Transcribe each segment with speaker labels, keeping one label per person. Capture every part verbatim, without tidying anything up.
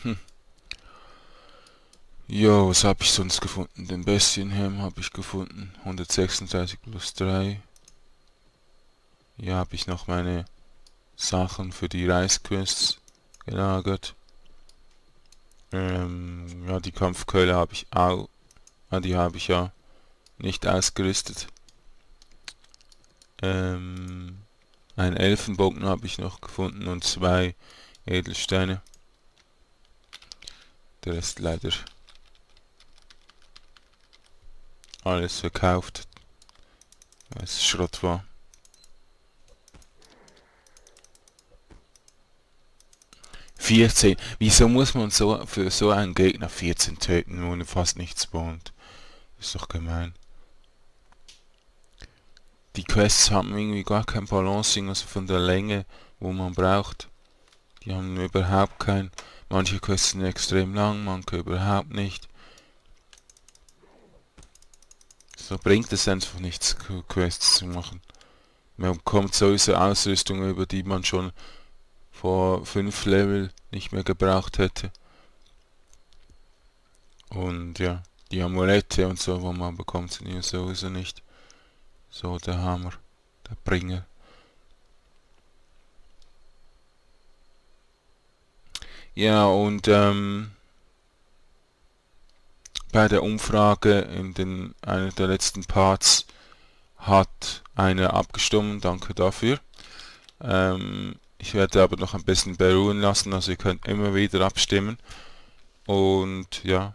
Speaker 1: Hm. Jo, was habe ich sonst gefunden? Den Bestienhelm habe ich gefunden. hundertsechsunddreißig plus drei. Hier habe ich noch meine Sachen für die Reisquests gelagert. Ähm, ja, die Kampfkeule habe ich auch. Ah, die habe ich ja nicht ausgerüstet. Ähm, einen Elfenbogen habe ich noch gefunden und zwei Edelsteine. Der Rest leider alles verkauft, weil es Schrott war. vierzehn. Wieso muss man so für so einen Gegner vierzehn töten, wo fast nichts spawnt? Ist doch gemein. Die Quests haben irgendwie gar kein Balancing, also von der Länge, wo man braucht. Die haben überhaupt kein... Manche Quests sind extrem lang, manche überhaupt nicht. So bringt es einfach nichts, Quests zu machen. Man bekommt sowieso Ausrüstung, über die man schon vor fünf Level nicht mehr gebraucht hätte. Und ja, die Amulette und so, wo man bekommt, sind hier sowieso nicht so der Hammer, der Bringer. Ja, und ähm, bei der Umfrage in den einer der letzten Parts hat einer abgestimmt, danke dafür. Ähm, ich werde aber noch ein bisschen beruhen lassen, also ihr könnt immer wieder abstimmen. Und ja,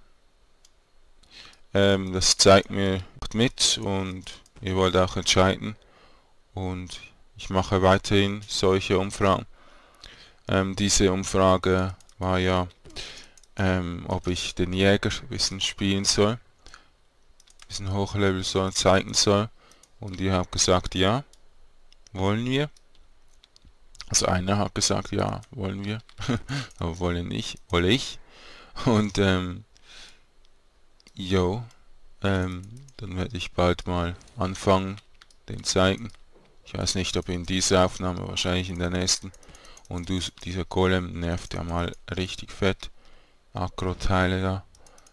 Speaker 1: ähm, das zeigt mir mit und ihr wollt auch entscheiden. Und ich mache weiterhin solche Umfragen. Ähm, diese Umfrage war ja, ähm, ob ich den Jäger ein bisschen spielen soll, ein bisschen Hochlevel soll, zeigen soll. Und ihr habt gesagt, ja, wollen wir. Also einer hat gesagt, ja, wollen wir, aber wollen nicht, wolle ich. Und ähm, jo, ähm, dann werde ich bald mal anfangen, den zeigen. Ich weiß nicht, ob in dieser Aufnahme, wahrscheinlich in der nächsten. Und du, dieser Golem nervt ja mal richtig fett. Akro-Teile da.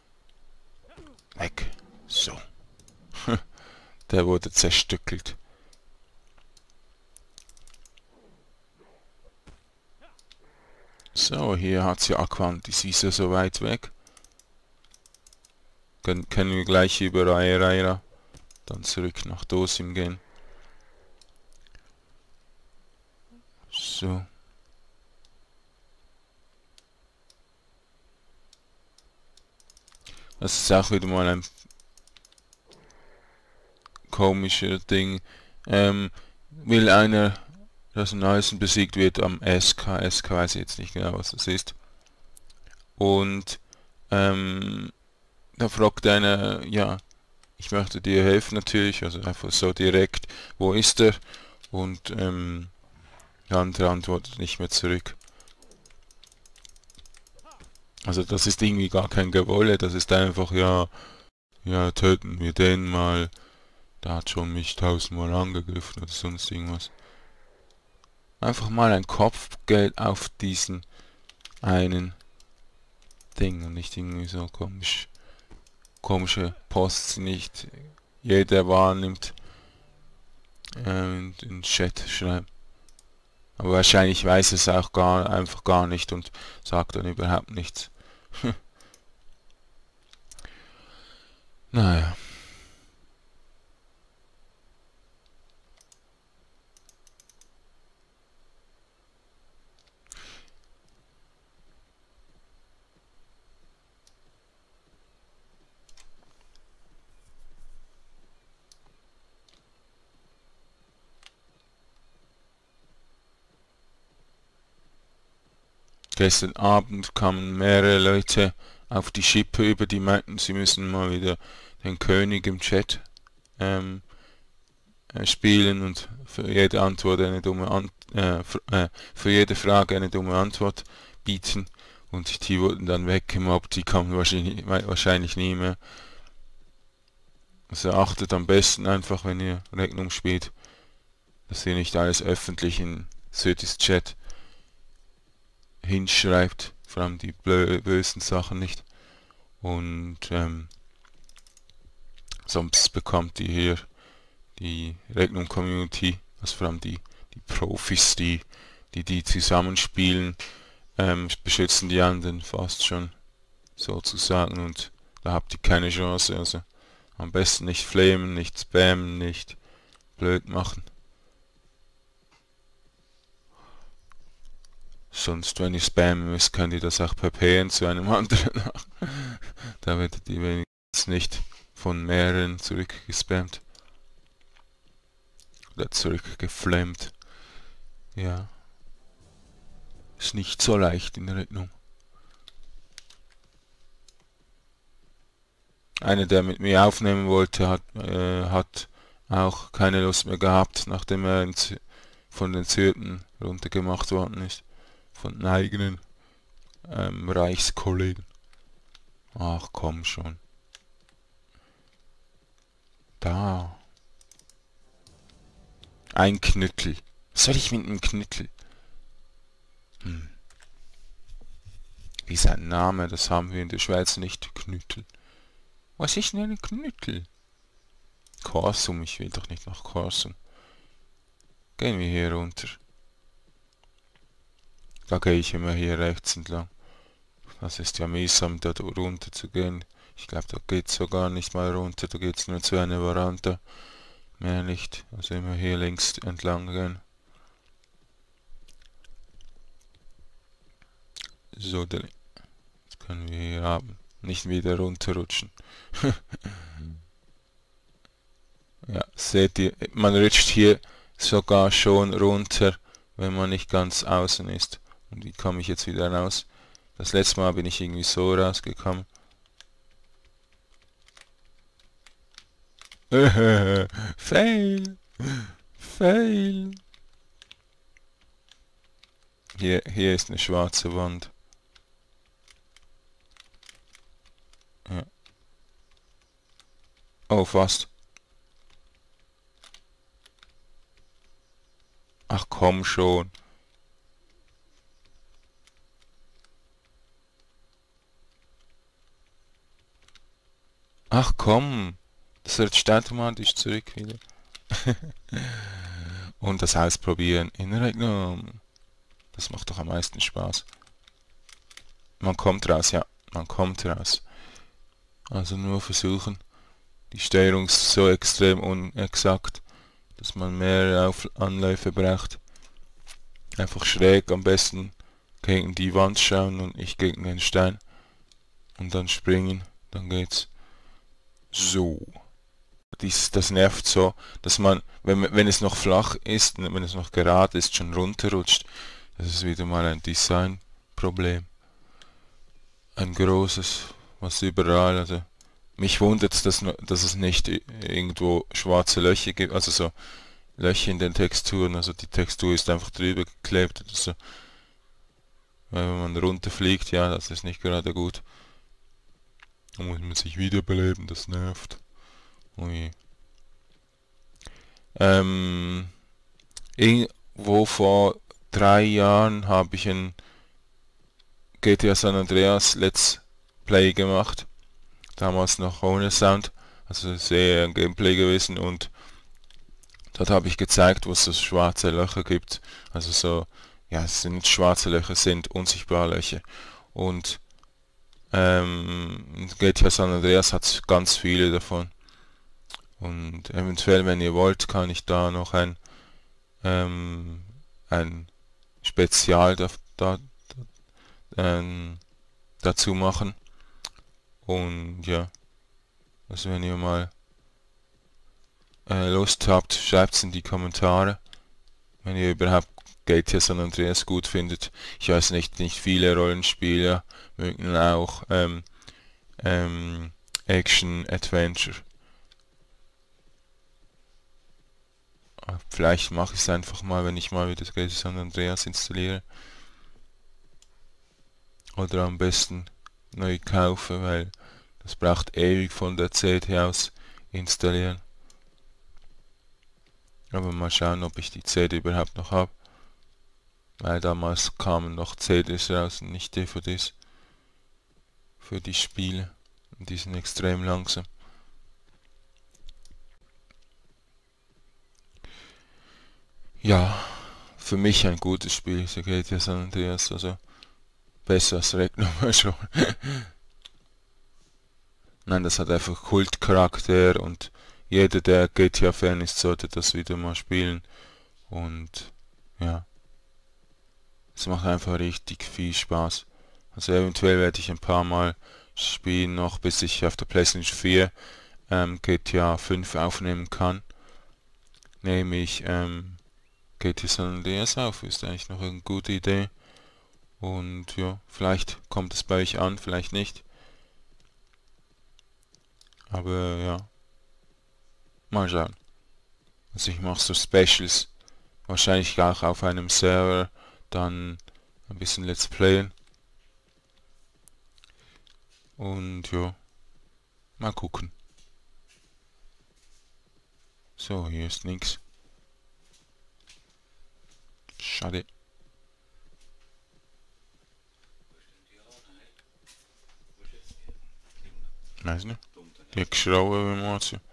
Speaker 1: Weg. So. Der wurde zerstückelt. So, hier hat sie Aquantis. Wieso so weit weg? Können, können wir gleich über Aeraira dann zurück nach Dosim gehen. So. Das ist auch wieder mal ein komischer Ding. Ähm, will einer, dass ein Eisen besiegt wird am S K. S K weiß ich jetzt nicht genau, was das ist. Und ähm, da fragt einer, ja, ich möchte dir helfen natürlich, also einfach so direkt, wo ist er? Und ähm, der andere antwortet nicht mehr zurück. Also das ist irgendwie gar kein Gewolle, das ist einfach, ja, ja, töten wir den mal, der hat schon mich tausendmal angegriffen oder sonst irgendwas. Einfach mal ein Kopfgeld auf diesen einen Ding und nicht irgendwie so komisch, komische Posts, die nicht jeder wahrnimmt, äh, in den Chat schreiben. Aber wahrscheinlich weiß es auch gar einfach gar nicht und sagt dann überhaupt nichts. Naja. Gestern Abend kamen mehrere Leute auf die Schippe über, die meinten, sie müssen mal wieder den König im Chat ähm, äh, spielen und für jede Antwort eine dumme An äh, äh, für jede Frage eine dumme Antwort bieten. Und die wurden dann weggemobbt, die kamen wahrscheinlich, wahrscheinlich nie mehr. Also achtet am besten einfach, wenn ihr Regnum spielt, dass ihr nicht alles öffentlich in Sötis Chat hinschreibt. vor allem die blö bösen Sachen nicht. Und ähm, sonst bekommt ihr hier die Regnum Community, also vor allem die, die Profis, die, die die zusammenspielen, ähm, beschützen die anderen fast schon sozusagen, und da habt ihr keine Chance. Also am besten nicht flamen, nicht spammen, nicht blöd machen. Sonst, wenn ihr spammen müsst, könnt ihr das auch per P N zu einem anderen machen. Da werdet ihr wenigstens nicht von mehreren zurückgespammt. Oder zurückgeflammt. Ja. Ist nicht so leicht in Regnum. Einer, der mit mir aufnehmen wollte, hat, äh, hat auch keine Lust mehr gehabt, nachdem er von den Zürten runtergemacht worden ist. Von den eigenen ähm, Reichskollegen. Ach komm schon. Da. Ein Knüttel. Was soll ich mit einem Knüttel? Hm. Wie sein Name, das haben wir in der Schweiz nicht. Knüttel. Was ist denn ein Knüttel? Korsum, ich will doch nicht nach Korsum. Gehen wir hier runter. Da gehe ich immer hier rechts entlang. Das ist ja mühsam, da runter zu gehen. Ich glaube, da geht es sogar nicht mal runter, da geht es nur zu einer Veranda. Mehr nicht. Also immer hier links entlang gehen. So, das können wir hier haben. Nicht wieder runterrutschen. Ja, seht ihr, man rutscht hier sogar schon runter, wenn man nicht ganz außen ist. Und wie komme ich jetzt wieder raus? Das letzte Mal bin ich irgendwie so rausgekommen. Fail! Fail! Hier, hier ist eine schwarze Wand. Ja. Oh, fast. Ach komm schon. Ach komm. Das rutscht automatisch zurück wieder. Und das Ausprobieren in Regnum. Das macht doch am meisten Spaß. Man kommt raus, ja. Man kommt raus. Also nur versuchen. Die Steuerung ist so extrem unexakt, dass man mehrere Auf Anläufe braucht. Einfach schräg am besten gegen die Wand schauen und ich gegen den Stein. Und dann springen. Dann geht's. So. Dies, das nervt so, dass man, wenn, wenn es noch flach ist, wenn es noch gerade ist, schon runterrutscht. Das ist wieder mal ein Designproblem. Ein großes, was überall, also mich wundert es, dass, dass es nicht irgendwo schwarze Löcher gibt, also so Löcher in den Texturen, also die Textur ist einfach drüber geklebt oder so. Wenn man runterfliegt, ja, das ist nicht gerade gut. Da muss man sich wiederbeleben, das nervt. Ui. Ähm, irgendwo vor drei Jahren habe ich ein G T A San Andreas Let's Play gemacht. Damals noch ohne Sound, also sehr Gameplay gewesen, und dort habe ich gezeigt, wo es so schwarze Löcher gibt. Also so, ja, es sind nicht schwarze Löcher, es sind unsichtbare Löcher. Und ähm, G T A San Andreas hat ganz viele davon. Und eventuell, wenn ihr wollt, kann ich da noch ein, ähm, ein Spezial da, da, ähm, dazu machen. Und ja, also wenn ihr mal äh, Lust habt, schreibt es in die Kommentare, wenn ihr überhaupt G T A San Andreas gut findet. Ich weiß nicht, nicht viele Rollenspieler mögen auch ähm, ähm, Action Adventure. Vielleicht mache ich es einfach mal, wenn ich mal wieder das G T A San Andreas installiere. Oder am besten neu kaufe, weil das braucht ewig von der C D aus installieren. Aber mal schauen, ob ich die C D überhaupt noch habe. weil damals kamen noch C Ds raus und nicht D V Ds für die Spiele. Und die sind extrem langsam. Ja, für mich ein gutes Spiel, so geht ja San Andreas, also besser als Regnum schon. Nein, das hat einfach Kultcharakter und jeder, der G T A-Fan ist, sollte das wieder mal spielen. Und ja, es macht einfach richtig viel Spaß. Also eventuell werde ich ein paar Mal spielen noch, bis ich auf der PlayStation vier ähm, G T A fünf aufnehmen kann. Nehme ich ähm, G T A San Andreas auf, ist eigentlich noch eine gute Idee. Und ja, vielleicht kommt es bei euch an, vielleicht nicht. Aber ja, mal schauen. Also ich mache so Specials, wahrscheinlich auch auf einem Server, dann ein bisschen Let's Playen. Und ja, mal gucken. So, hier ist nichts. Schade. Weiß nicht. Die hat geschrauen, wie man sie.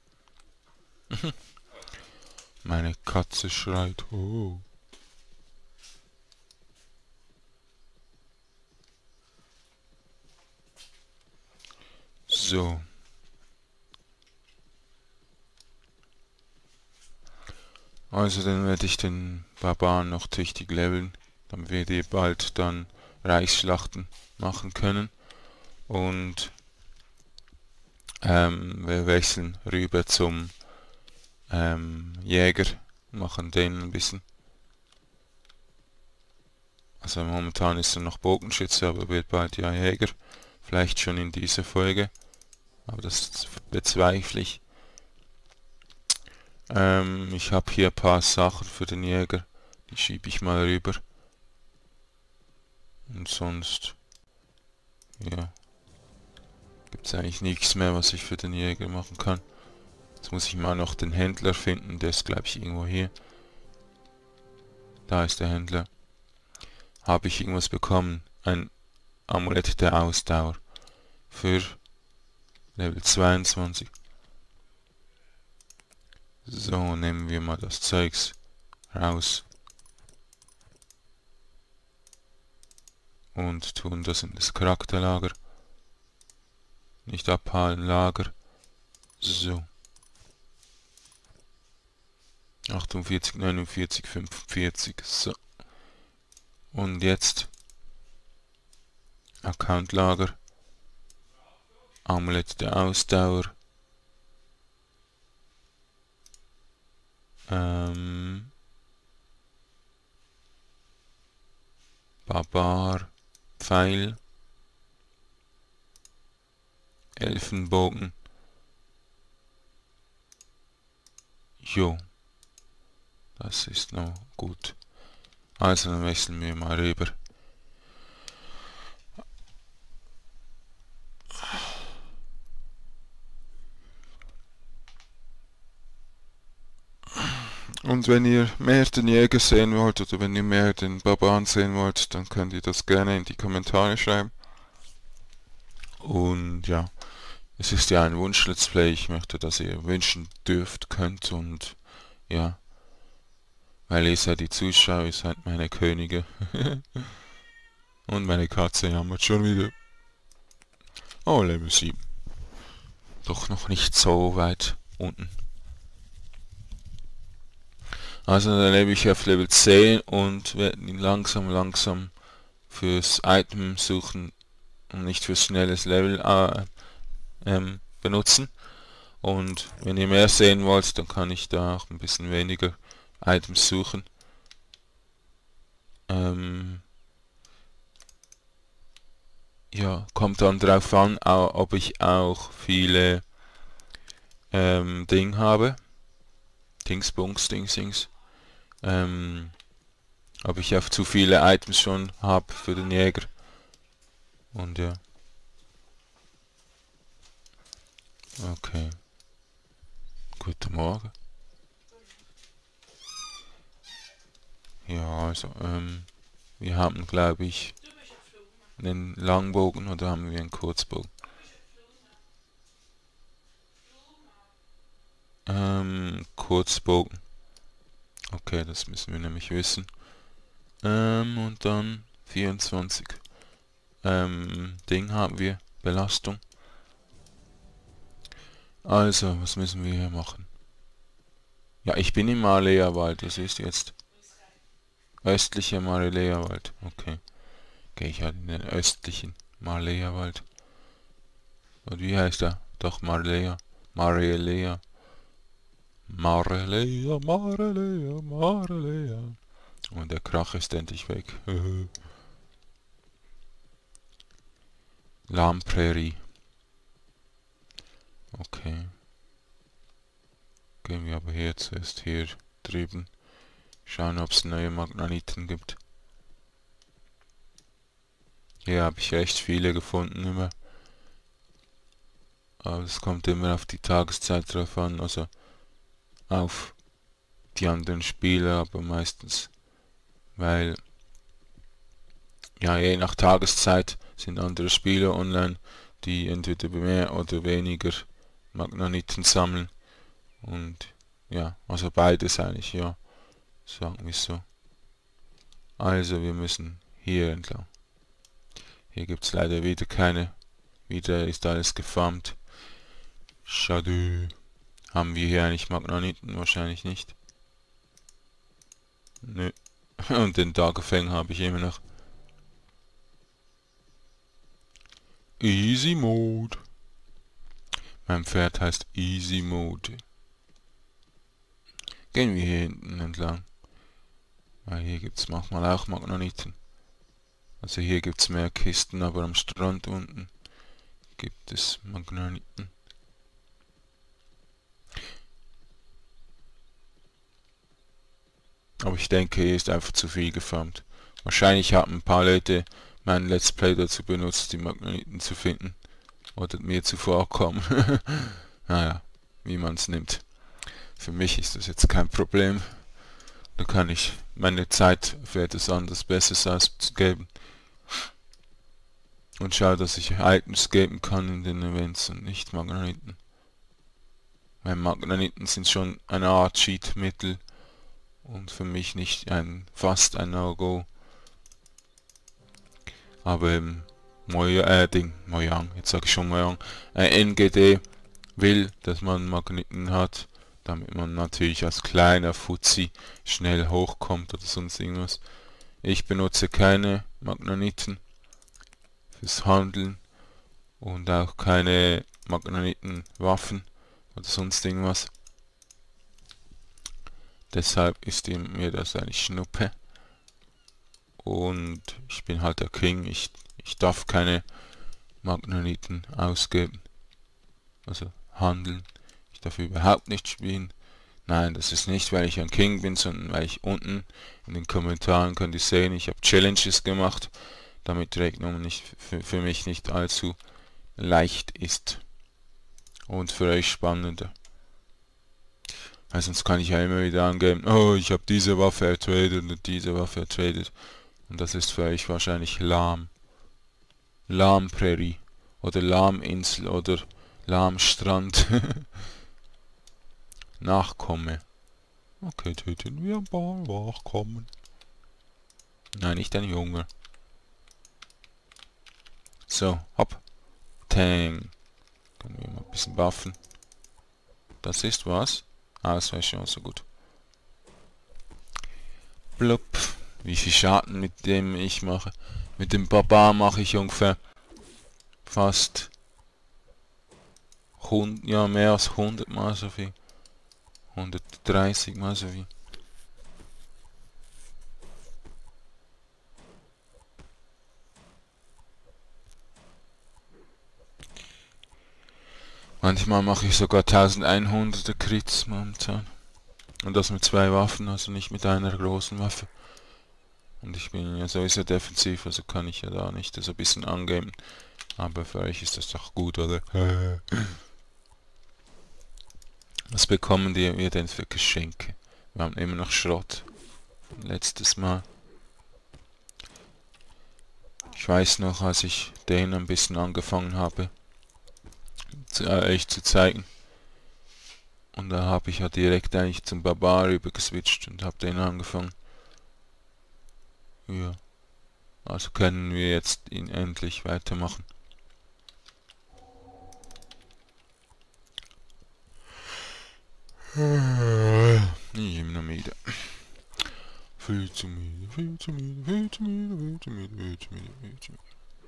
Speaker 1: Meine Katze schreit. Oh. So. Also dann werde ich den Barbaren noch tüchtig leveln, damit wir die bald dann Reichsschlachten machen können. Und ähm, wir wechseln rüber zum ähm, Jäger, machen den ein bisschen. Also momentan ist er noch Bogenschütze, aber wird bald ja Jäger. Vielleicht schon in dieser Folge, aber das bezweifle ich. Ähm, ich habe hier ein paar Sachen für den Jäger, die schiebe ich mal rüber. Und sonst, ja, gibt es eigentlich nichts mehr, was ich für den Jäger machen kann. Jetzt muss ich mal noch den Händler finden, der ist glaube ich irgendwo hier. Da ist der Händler. Habe ich irgendwas bekommen? Ein Amulett der Ausdauer für Level zweiundzwanzig. So, nehmen wir mal das Zeugs raus und tun das in das Charakterlager. Nicht abhalten, Lager. So. achtundvierzig, neunundvierzig, fünfundvierzig. So. Und jetzt Accountlager. Amulett der Ausdauer. Ähm, Barbar. Pfeil. Elfenbogen. Jo. Das ist noch gut. Also dann wechseln wir mal rüber. Und wenn ihr mehr den Jäger sehen wollt oder wenn ihr mehr den Barbaren sehen wollt, dann könnt ihr das gerne in die Kommentare schreiben. Und ja, es ist ja ein Wunsch-Let's Play. Ich möchte, dass ihr wünschen dürft, könnt und ja, weil ihr seid die Zuschauer, ihr seid meine Könige. Und meine Katze jammert schon wieder. Oh, Level sieben. Doch noch nicht so weit unten. Also dann lebe ich auf Level zehn und werde ihn langsam, langsam fürs Item suchen und nicht fürs schnelles Level äh, ähm, benutzen. Und wenn ihr mehr sehen wollt, dann kann ich da auch ein bisschen weniger Items suchen. Ähm, ja, kommt dann drauf an, ob ich auch viele ähm, Ding habe. Dingsbungs, Dingsings. Ähm, ob ich auf zu viele Items schon habe für den Jäger. Und ja. Okay. Guten Morgen. Ja, also, ähm, wir haben, glaube ich, einen Langbogen oder haben wir einen Kurzbogen? Ähm, Kurzbogen. Okay, das müssen wir nämlich wissen. Ähm, und dann vierundzwanzig. Ähm, Ding haben wir. Belastung. Also, was müssen wir hier machen? Ja, ich bin im Marlea-Wald. Das ist jetzt östlicher Marlea-Wald. Okay. Gehe ich halt in den östlichen Marlea-Wald. Und wie heißt er? Doch, Marlea. Marlea. Marlea, Marlea, Marlea. Und der Krach ist endlich weg. Lahmprärie. Okay. Gehen wir aber hier zuerst hier drüben. Schauen, ob es neue Magnetiten gibt. Hier habe ich recht viele gefunden immer. Aber es kommt immer auf die Tageszeit drauf an, also auf die anderen Spiele, aber meistens, weil ja, je nach Tageszeit sind andere Spiele online, die entweder mehr oder weniger Magnetiten sammeln. Und ja, also beides eigentlich, ja, sagen wir so. Also wir müssen hier entlang. Hier gibt es leider wieder keine. Wieder ist alles gefarmt. Schade. Haben wir hier eigentlich Magnetiten? Wahrscheinlich nicht. Nö. Und den Daggerfang habe ich immer noch. Easy Mode. Mein Pferd heißt Easy Mode. Gehen wir hier hinten entlang. Weil hier gibt es manchmal auch Magnetiten. Also hier gibt es mehr Kisten, aber am Strand unten gibt es Magnetiten. Aber ich denke, hier ist einfach zu viel gefarmt. Wahrscheinlich haben ein paar Leute mein Let's Play dazu benutzt, die Magnetiten zu finden. Oder mir zuvorkommen. Naja, wie man es nimmt. Für mich ist das jetzt kein Problem. Da kann ich meine Zeit für etwas anderes Besseres ausgeben. Und schaue, dass ich Items geben kann in den Events und nicht Magnetiten. Weil Magnetiten sind schon eine Art Cheat-Mittel. Und für mich nicht ein fast ein No-Go. Aber eben Mojang, äh, Ding, Mojang, jetzt sage ich schon Mojang, äh, N G D will, dass man Magneten hat, damit man natürlich als kleiner Fuzzi schnell hochkommt oder sonst irgendwas. Ich benutze keine Magneten fürs Handeln und auch keine Magnetenwaffen oder sonst irgendwas. Deshalb ist mir das eigentlich Schnuppe. Und ich bin halt der King. Ich, ich darf keine Magnetiten ausgeben. Also handeln. Ich darf überhaupt nicht spielen. Nein, das ist nicht, weil ich ein King bin, sondern weil ich unten in den Kommentaren könnt ihr sehen, ich habe Challenges gemacht, damit die Rechnung nicht für, für mich nicht allzu leicht ist. Und für euch spannender. Weil sonst kann ich ja immer wieder angeben, oh, ich habe diese Waffe ertradet und diese Waffe ertradet. Und das ist für euch wahrscheinlich lahm. Lahmprärie. Oder Lahminsel oder Lahmstrand. Nachkomme. Okay, töten wir ein paar Nachkommen. Nein, nicht ein Junge. So, hopp. Tang. Können wir mal ein bisschen buffen. Das ist was. Ah, das wäre schon so gut. Blub. Wie viel Schaden mit dem ich mache. Mit dem Barbar mache ich ungefähr fast hundert, ja, mehr als hundert mal so viel. hundertdreißig mal so viel. Manchmal mache ich sogar elfhunderter Crits momentan. Und das mit zwei Waffen, also nicht mit einer großen Waffe. Und ich bin ja sowieso defensiv, also kann ich ja da nicht so ein bisschen angeben. Aber für euch ist das doch gut, oder? Was bekommen die, wir denn für Geschenke? Wir haben immer noch Schrott. letztes Mal. Ich weiß noch, als ich den ein bisschen angefangen habe, zu, äh, euch zu zeigen. Und da habe ich ja direkt eigentlich zum Barbar rüber geswitcht und habe den angefangen. Ja, also können wir jetzt ihn endlich weitermachen. Ich bin noch müde. Viel zu müde, viel zu müde, viel zu müde, viel zu müde, viel zu müde, viel zu müde.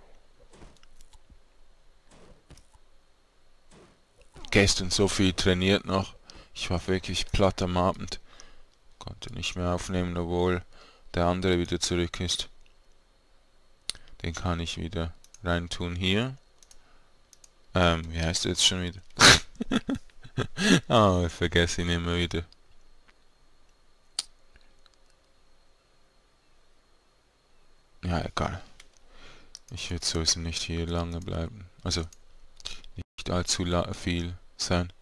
Speaker 1: Gestern so viel trainiert noch. Ich war wirklich platt am Abend. Konnte nicht mehr aufnehmen, obwohl der andere wieder zurück ist. Den kann ich wieder reintun hier. Ähm, wie heißt der jetzt schon wieder? Ah, ich vergesse ihn immer wieder. Ja, egal. Ich werde sowieso nicht hier lange bleiben. Also, nicht allzu viel sein.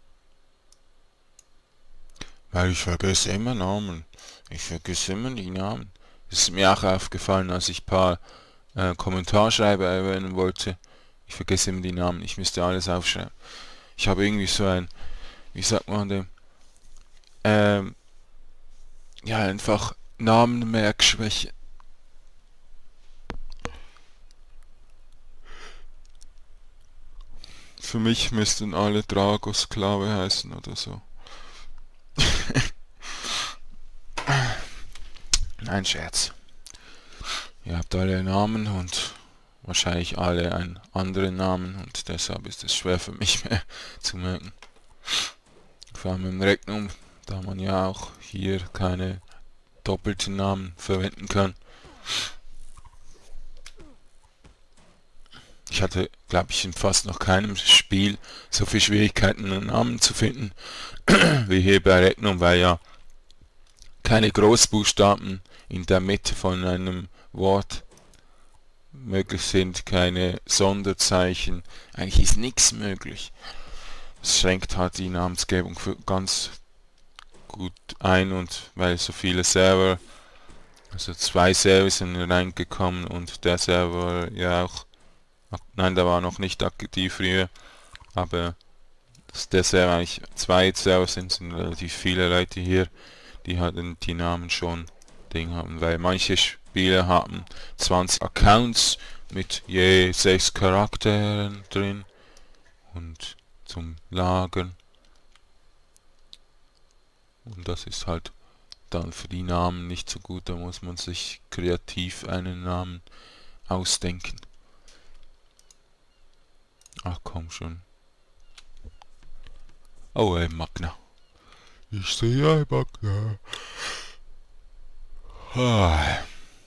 Speaker 1: Weil ich vergesse immer Namen. Ich vergesse immer die Namen. Es ist mir auch aufgefallen, als ich ein paar äh, Kommentarschreiber erwähnen wollte. Ich vergesse immer die Namen. Ich müsste alles aufschreiben. Ich habe irgendwie so ein, wie sagt man dem? Ähm, ja, einfach Namenmerkschwäche. Für mich müssten alle Dragosklave heißen oder so. Nein, Scherz. Ihr habt alle Namen und wahrscheinlich alle einen anderen Namen und deshalb ist es schwer für mich mehr zu merken. Vor allem im Regnum, da man ja auch hier keine doppelten Namen verwenden kann. Ich hatte, glaube ich, in fast noch keinem Spiel so viel Schwierigkeiten, einen Namen zu finden, wie hier bei Regnum, weil ja keine Großbuchstaben in der Mitte von einem Wort möglich sind, keine Sonderzeichen. Eigentlich ist nichts möglich. Es schränkt halt die Namensgebung für ganz gut ein und weil so viele Server, also zwei Server sind reingekommen und der Server ja auch, nein, der war noch nicht aktiv früher, aber dass der Server eigentlich zwei Server sind, sind relativ viele Leute hier, die hatten die Namen schon Ding haben, weil manche Spieler haben zwanzig Accounts mit je sechs Charakteren drin und zum Lagern. Und das ist halt dann für die Namen nicht so gut, da muss man sich kreativ einen Namen ausdenken. Ach komm schon. Oh ey, Magna. Ich sehe ein Magna. Ah.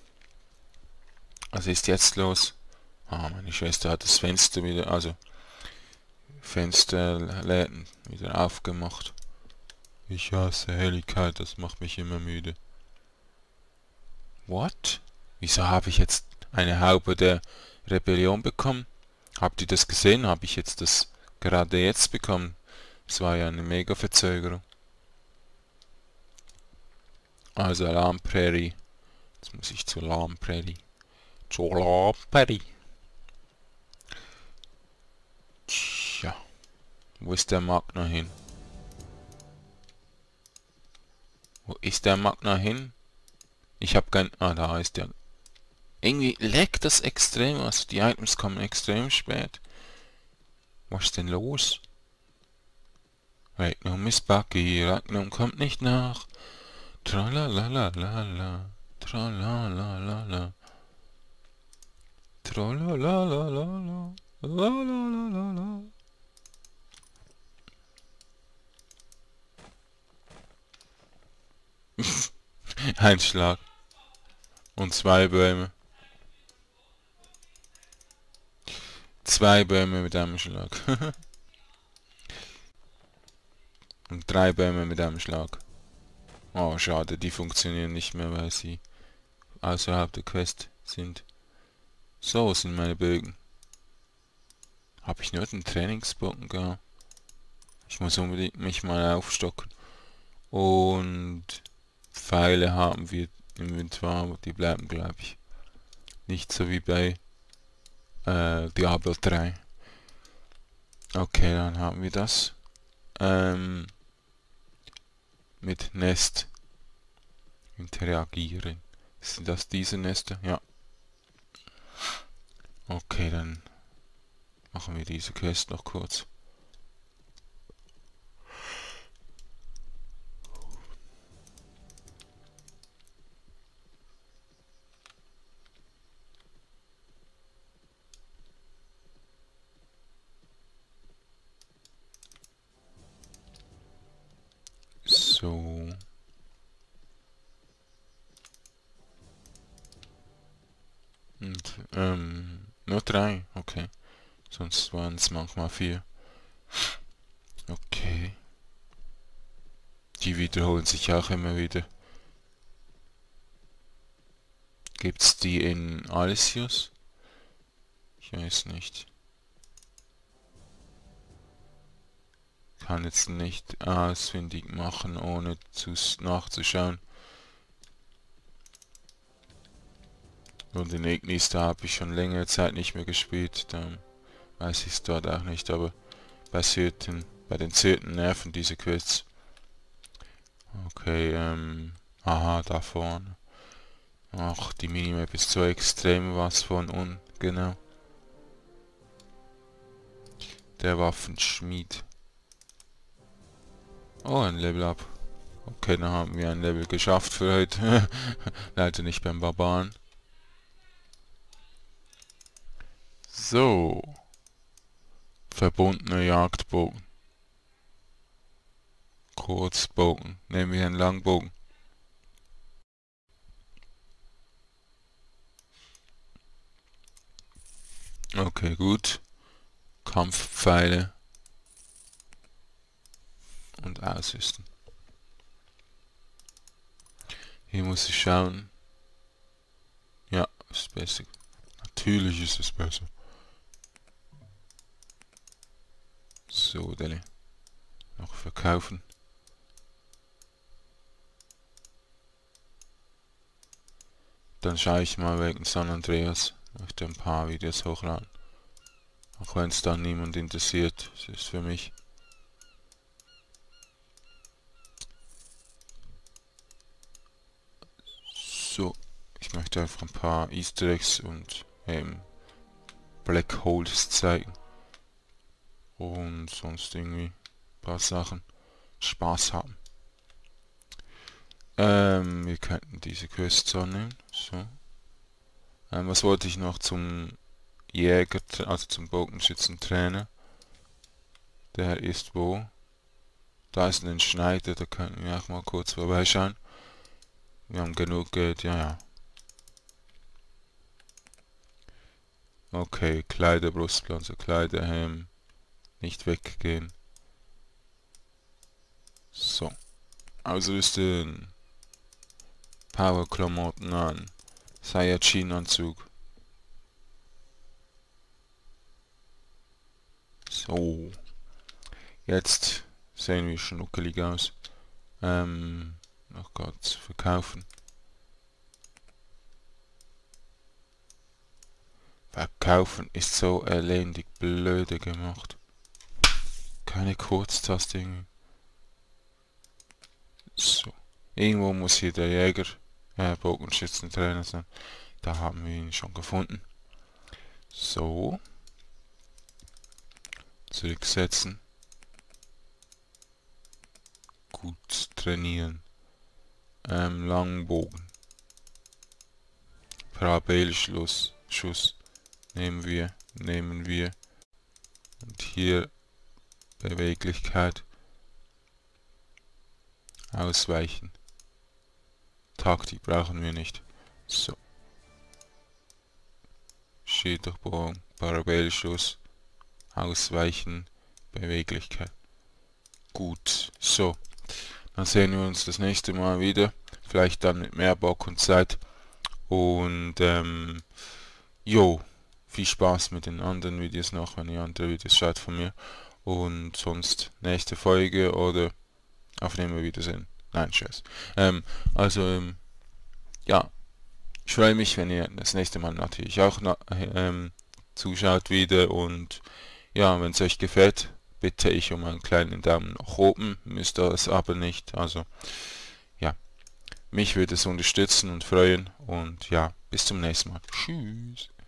Speaker 1: Was ist jetzt los? Ah, meine Schwester hat das Fenster wieder, also Fensterläden wieder aufgemacht. Ich hasse Helligkeit, das macht mich immer müde. What? Wieso habe ich jetzt eine Haube der Rebellion bekommen? Habt ihr das gesehen? Habe ich jetzt das gerade jetzt bekommen? Es war ja eine mega Verzögerung. Also Alarm Prairie. Jetzt muss ich zur Alarm Prairie. Zur Alarm Prairie. Tja. Wo ist der Magna hin? Wo ist der Magna hin? Ich habe kein... Ah, da ist der. Irgendwie leckt das extrem. Also die Items kommen extrem spät. Was ist denn los? Regnum ist buggy. Regnum kommt nicht nach. Tralalalala. Tralalalala. Tralalalala. Lalalala. Ein Schlag. Und zwei Bäume. Zwei Bäume mit einem Schlag. Und drei Bäume mit einem Schlag. Oh, schade, die funktionieren nicht mehr, weil sie außerhalb der Quest sind. So sind meine Bögen. Habe ich nur den Trainingsbogen gehabt? Ich muss unbedingt mich mal aufstocken. Und Pfeile haben wir im Inventar, aber die bleiben, glaube ich, nicht so wie bei äh, Diablo drei. Okay, dann haben wir das. Ähm, mit Nest interagieren. Sind das diese Nester? Ja. Okay, dann machen wir diese Quest noch kurz. So. Und, ähm, nur drei, okay. Sonst waren es manchmal vier. Okay. Die wiederholen sich auch immer wieder. Gibt's die in Alcius? Ich weiß nicht. Kann jetzt nicht ausfindig machen, ohne zu nachzuschauen. Und den Ignis, da habe ich schon längere Zeit nicht mehr gespielt. Dann weiß ich es dort auch nicht, aber bei Syrten, bei den Syrten nerven diese Quests. Okay, ähm, aha, da vorne. Ach, die Minimap ist so extrem was von ungenau. Der Waffenschmied. Oh, ein Level Up. Okay, dann haben wir ein Level geschafft für heute. Leider nicht beim Barbaren. So. Verbundener Jagdbogen. Kurzbogen. Nehmen wir einen Langbogen. Okay, gut. Kampfpfeile. Und ausrüsten. Hier muss ich schauen. Ja, ist besser. Natürlich ist es besser. So, Deli. Noch verkaufen. Dann schaue ich mal wegen San Andreas. Ich möchte ein paar Videos hochladen. Auch wenn es dann niemand interessiert. Das ist für mich. So. Ich möchte einfach ein paar Easter Eggs und ähm, Black Holes zeigen. Und sonst irgendwie ein paar Sachen. Spaß haben. Ähm, wir könnten diese Quests annehmen. So. Ähm, was wollte ich noch zum Jäger, also zum Bogenschützentrainer? Der ist wo? Da ist ein Schneider, da könnten wir auch mal kurz vorbeischauen. Wir haben genug Geld, ja, ja. Okay, Kleider, Brustpanzer, Kleider, Helm. Nicht weggehen. So. Ausrüsten. Power-Klamotten an. Saiyajin-Anzug. So. Jetzt sehen wir schnuckelig aus. Ähm, noch kurz verkaufen. Verkaufen ist so elendig blöde gemacht. Keine Kurztaste irgendwie. So. Irgendwo muss hier der Jäger, äh, Bogenschützentrainer sein. Da haben wir ihn schon gefunden. So. Zurücksetzen. Gut trainieren. Ähm, Langbogen. Parabelschluss. Schuss. Nehmen wir. Nehmen wir. Und hier Beweglichkeit. Ausweichen. Taktik brauchen wir nicht. So. Schildurchbohrung. Parabelschuss. Ausweichen. Beweglichkeit. Gut. So. Dann sehen wir uns das nächste Mal wieder. Vielleicht dann mit mehr Bock und Zeit. Und ähm, jo, viel Spaß mit den anderen Videos noch, wenn ihr andere Videos schaut von mir. Und sonst nächste Folge oder auf Wiedersehen. Nein, Scherz. Ähm, also, ähm, ja, ich freue mich, wenn ihr das nächste Mal natürlich auch na, ähm, zuschaut wieder und ja, wenn es euch gefällt, bitte ich um einen kleinen Daumen nach oben, müsst ihr es aber nicht. Also, ja, mich würde es unterstützen und freuen und ja, bis zum nächsten Mal. Tschüss.